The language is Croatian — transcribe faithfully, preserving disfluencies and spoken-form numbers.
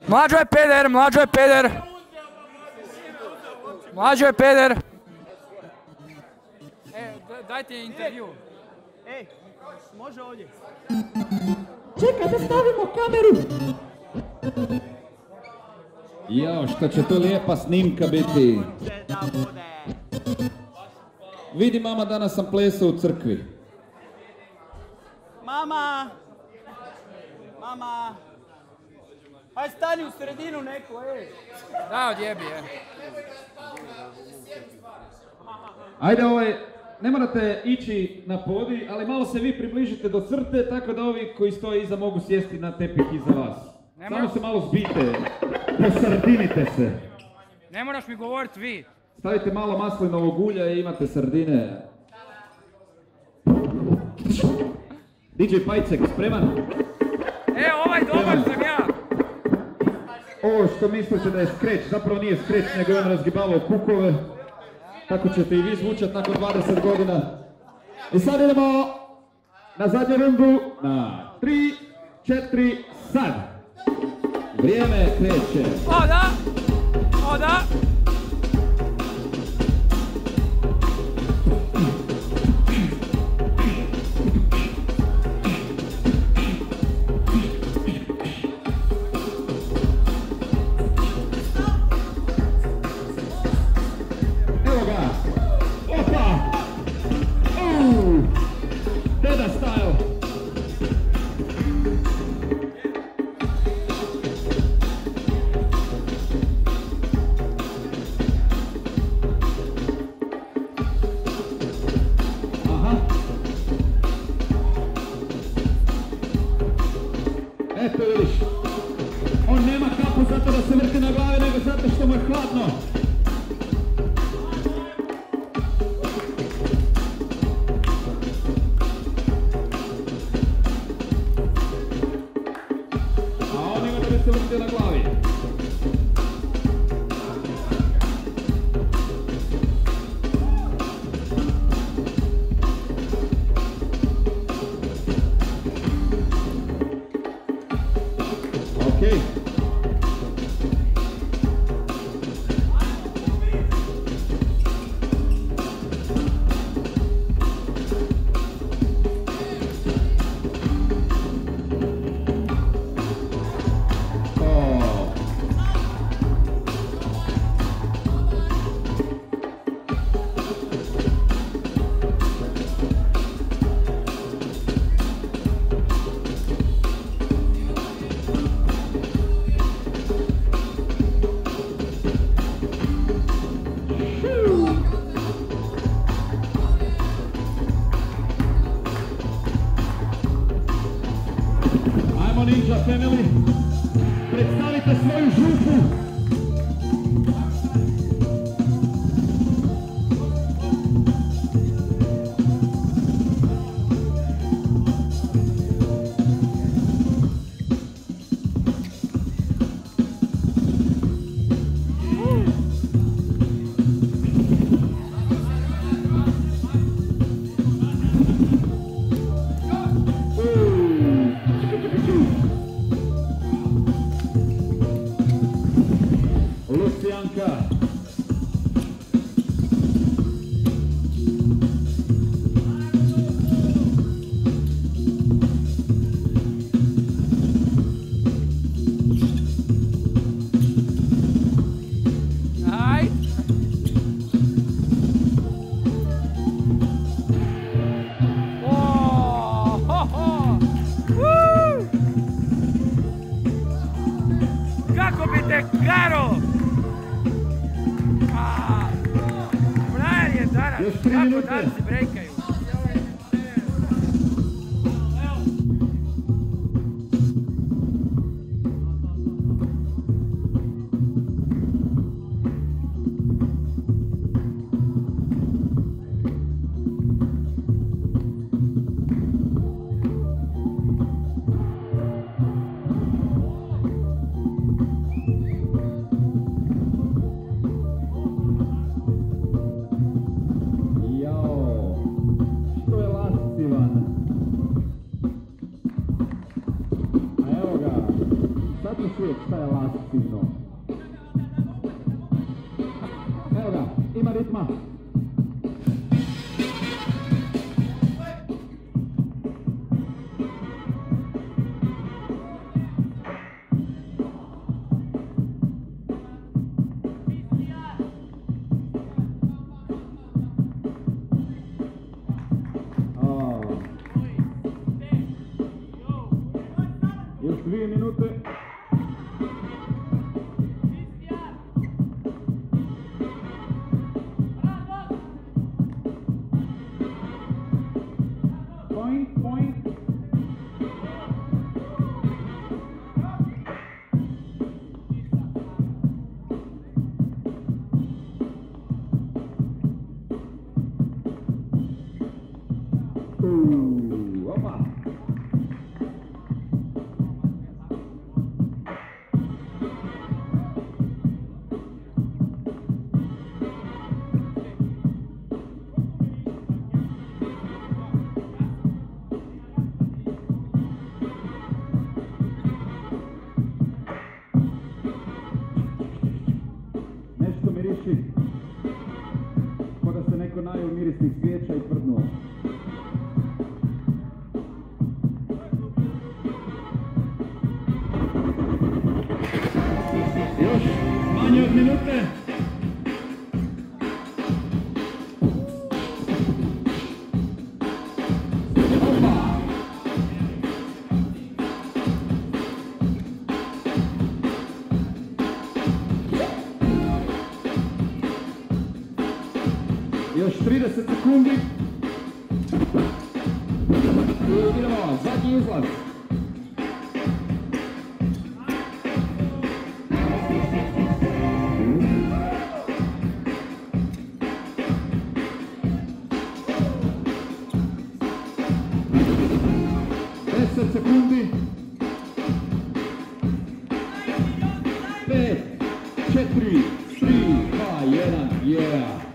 Mlađo je peder, mlađo je peder. Mlađo je peder. E, dajte intervju. Ej, može ovdje. Čekaj da stavimo kameru. Jao, što će to lijepa snimka biti. Da bude. Vidi mama, danas sam plesao u crkvi. Mama! Mama! Haj stani u sredinu neko, ej! Da, odjebi, je. Ajde, ovaj, ne morate ići na podi, ali malo se vi približite do crte, tako da ovi koji stoje iza mogu sjesti na tepih iza vas. Ne Samo mora- se malo zbijte, posardinite se. Ne moraš mi govorit vi. Stavite malo maslinovog ulja i imate sardine. D J Pajcek, spreman? E, ovaj dobar sam ja. Ovo što mislite da je skreć, zapravo nije skreć, nego je on razgibavao kukove. Tako ćete i vi zvučat nakon dvadeset godina. I sad idemo na zadnju rundu, na tri, četiri, sad. Vrijeme kreće. O da! O da! Evo ga. Opa! Uuu! Deda style. Aha. Eto vidiš. On nema kapu zato da se vrti na glavi, nego zato što mu je hladno. A on ima da bi se vrtio na glavi. Okej. O. Ajmo Ninja Family, predstavite svoju župu. Lucijanka. Aj! O, ho, ho! Uuu! Kako bi te karo! A, Brian je danas, Još tri kako minute. danas se brejkaju. Jao. aktivno. Evo ga, ima ritma. Još dvije minute. Point, point. Uuu, opa. Nešto miriši, ko da se neko najeo mirisnih svijeća i tvrdnuo. Još manje od minute. Opa! Još trideset sekundi. I idemo, zadnji izlaz. deset sekundi. pet, četiri, tri, dva, jedan, yeah.